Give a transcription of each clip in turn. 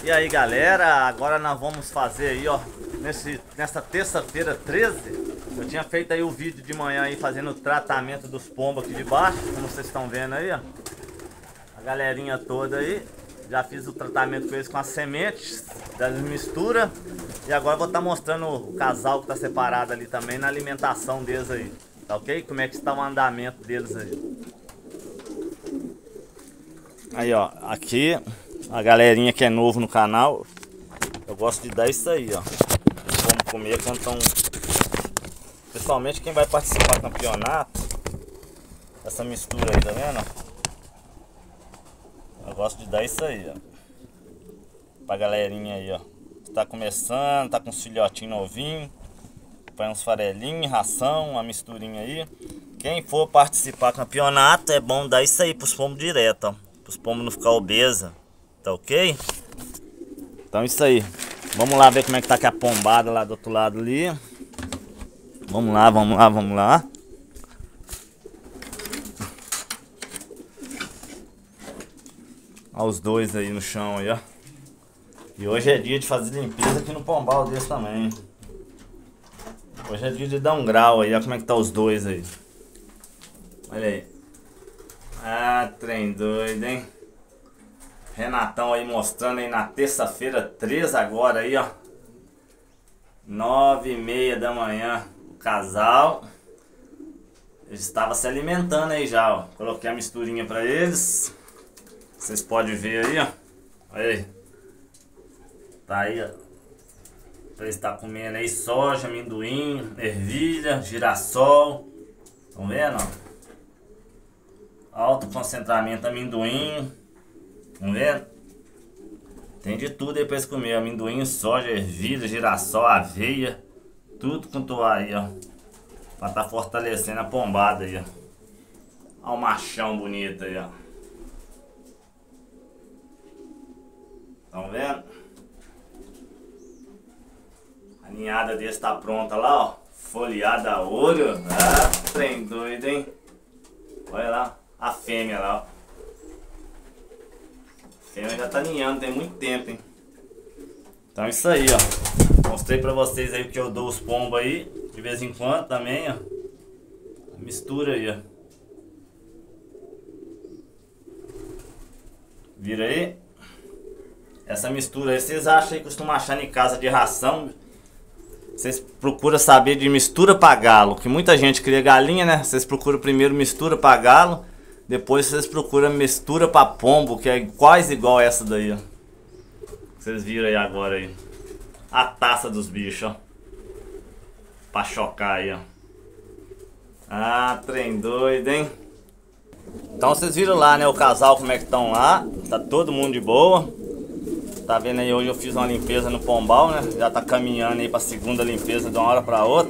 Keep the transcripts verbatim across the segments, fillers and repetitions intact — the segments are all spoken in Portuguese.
E aí galera, agora nós vamos fazer aí, ó, nesse, nessa terça-feira treze. Eu tinha feito aí o vídeo de manhã aí fazendo o tratamento dos pombos aqui de baixo, como vocês estão vendo aí, ó. A galerinha toda aí. Já fiz o tratamento com eles com as sementes das misturas. E agora eu vou estar mostrando o casal que está separado ali também na alimentação deles aí. Tá ok? Como é que está o andamento deles aí. Aí ó, aqui a galerinha que é novo no canal, eu gosto de dar isso aí ó. Vamos comer quando estão... Principalmente quem vai participar do campeonato. Essa mistura aí, tá vendo? Eu gosto de dar isso aí, ó. Pra galerinha aí, ó. Tá começando, tá com os filhotinhos novinhos. Põe uns farelinhos, ração, uma misturinha aí. Quem for participar do campeonato, é bom dar isso aí pros pombos direto, ó. Pros pombos não ficar obesa. Tá ok? Então isso aí. Vamos lá ver como é que tá aqui a pombada lá do outro lado ali. Vamos lá, vamos lá, vamos lá. Olha os dois aí no chão aí, ó. E hoje é dia de fazer limpeza aqui no pombal desse também. Hoje é dia de dar um grau aí, olha como é que tá os dois aí. Olha aí. Ah, trem doido, hein? Renatão aí mostrando aí na terça-feira treze agora aí, ó. Nove e meia da manhã. O casal. Eles estavam se alimentando aí já, ó. Coloquei a misturinha pra eles. Vocês podem ver aí, ó. Olha aí. Tá aí, ó. Eles estão comendo aí soja, amendoim, ervilha, girassol. Estão vendo, ó? Alto concentramento amendoim. Estão vendo? Tem de tudo aí pra eles comer. Amendoim, soja, ervilha, girassol, aveia. Tudo com toalha aí, ó. Pra tá fortalecendo a pombada aí, ó. Olha o machão bonito aí, ó. Estão vendo? A ninhada desse tá pronta lá, ó. Folheada a olho. Ah, trem doido, hein? Olha lá, a fêmea lá, ó. A fêmea já tá ninhando, tem muito tempo, hein? Então é isso aí, ó. Mostrei pra vocês aí que eu dou os pombos aí. De vez em quando também, ó. A mistura aí, ó. Vira aí. Essa mistura aí, vocês acham que costumam achar em casa de ração? Vocês procuram saber de mistura para galo, que muita gente cria galinha, né? Vocês procuram primeiro mistura para galo, depois vocês procuram mistura para pombo, que é quase igual essa daí, ó. Vocês viram aí agora aí. A taça dos bichos, ó. Pra chocar aí, ó. Ah, trem doido, hein? Então vocês viram lá, né, o casal como é que estão lá. Tá todo mundo de boa. Tá vendo aí, hoje eu fiz uma limpeza no pombal, né? Já tá caminhando aí pra segunda limpeza de uma hora pra outra.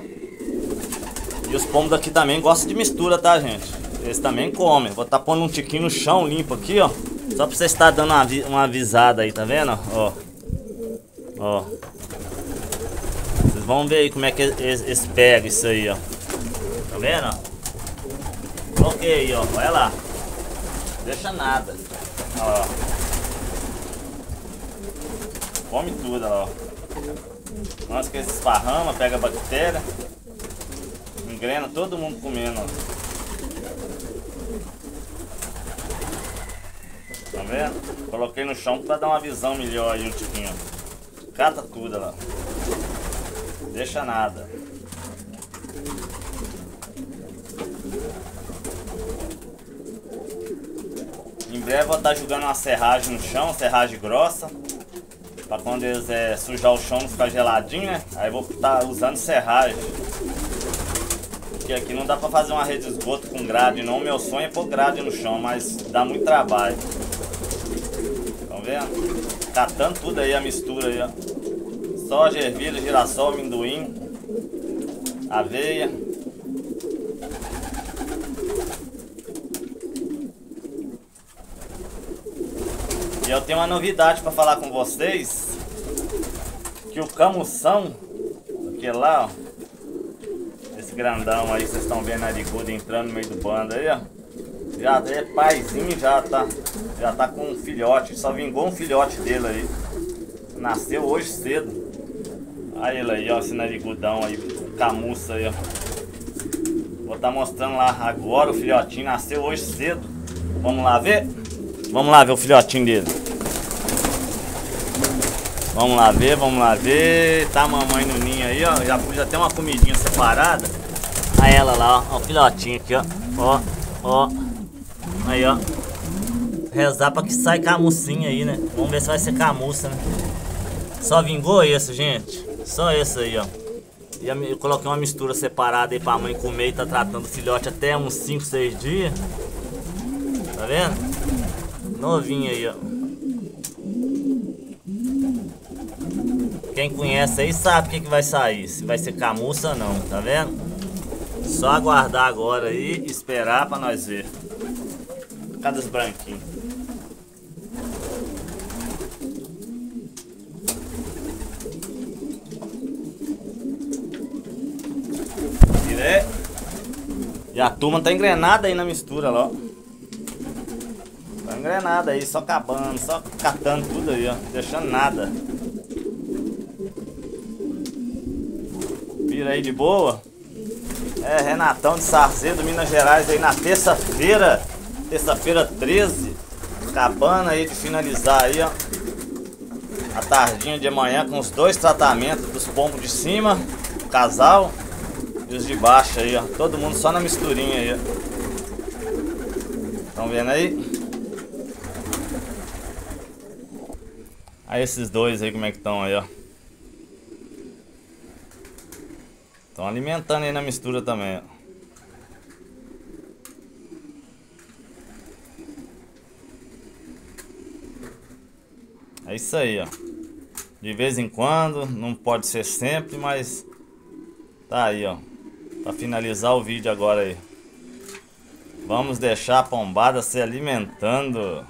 E os pombos daqui também gostam de mistura, tá, gente? Eles também comem. Vou tá pondo um tiquinho no chão limpo aqui, ó. Só pra vocês estar dando uma, uma avisada aí, tá vendo? Ó. Ó. Vocês vão ver aí como é que eles, eles pegam isso aí, ó. Tá vendo? Ok, ó. Olha lá. Deixa nada. Ó. Come tudo, ó. Antes que eles esparramam, pega a bactéria. Engrena todo mundo comendo, ó. Tá vendo? Coloquei no chão pra dar uma visão melhor aí um tiquinho, ó. Cata tudo, ó. Deixa nada. Em breve eu vou estar jogando uma serragem no chão, serragem grossa. Pra quando eles é, sujar o chão não ficar geladinho, né? Aí eu vou estar usando serragem. Porque aqui não dá pra fazer uma rede de esgoto com grade não. Meu sonho é pôr grade no chão, mas dá muito trabalho. Estão vendo? Catando tudo aí a mistura aí, ó. Soja, ervilha, girassol, amendoim, aveia. E eu tenho uma novidade para falar com vocês. Que o camução, aquele lá, ó, esse grandão aí, vocês estão vendo a narigudo entrando no meio do bando aí, ó. Já é paizinho, já tá, já tá com um filhote, só vingou um filhote dele aí. Nasceu hoje cedo. Olha ele aí, ó, esse narigudão aí, camuça aí, ó. Vou estar tá mostrando lá agora, o filhotinho nasceu hoje cedo. Vamos lá ver? Vamos lá ver o filhotinho dele. Vamos lá ver, vamos lá ver. Tá a mamãe no ninho aí, ó. Já pus até uma comidinha separada. Aí ela lá, ó, ó, o filhotinho aqui, ó. Ó, ó. Aí, ó. Rezar pra que sai camucinha aí, né? Vamos ver se vai ser camuça, né? Só vingou esse, gente. Só esse aí, ó. E eu coloquei uma mistura separada aí pra mãe comer e tá tratando o filhote até uns cinco, seis dias. Tá vendo? Novinho aí, ó. Quem conhece aí sabe o que, que vai sair. Se vai ser camuça ou não, tá vendo? Só aguardar agora aí e esperar pra nós ver. Cadê os branquinhos? Tirei. E a turma tá engrenada aí na mistura, ó. Tá engrenada aí, só acabando, só catando tudo aí, ó. Deixando nada. Vira aí de boa. É, Renatão de Sarzedo, Minas Gerais aí na terça-feira. Terça-feira treze. Acabando aí de finalizar aí, ó. A tardinha de amanhã com os dois tratamentos dos pombos de cima, o casal, e os de baixo aí, ó. Todo mundo só na misturinha aí, ó. Estão vendo aí? Aí esses dois aí como é que estão aí, ó. Estão alimentando aí na mistura também, ó. É isso aí, ó. De vez em quando, não pode ser sempre, mas tá aí, ó. Pra finalizar o vídeo agora aí. Vamos deixar a pombada se alimentando.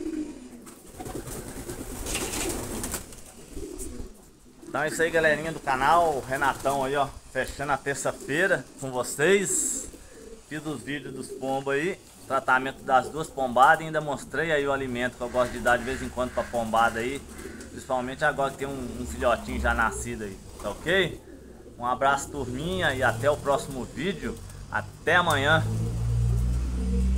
Então é isso aí, galerinha do canal. O Renatão aí, ó, fechando a terça-feira com vocês. Fiz os vídeos dos pombos aí, tratamento das duas pombadas, e ainda mostrei aí o alimento que eu gosto de dar de vez em quando pra pombada aí. Principalmente agora que tem um, um filhotinho já nascido aí, tá ok? Um abraço, turminha, e até o próximo vídeo. Até amanhã.